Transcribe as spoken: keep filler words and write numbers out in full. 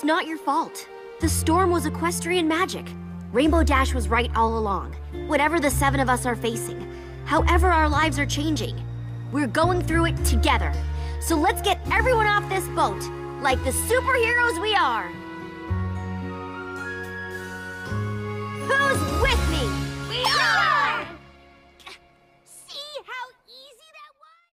not your fault. The storm was equestrian magic. Rainbow Dash was right all along. Whatever the seven of us are facing, however our lives are changing, we're going through it together. So let's get everyone off this boat, like the superheroes we are. Who's with me? We are!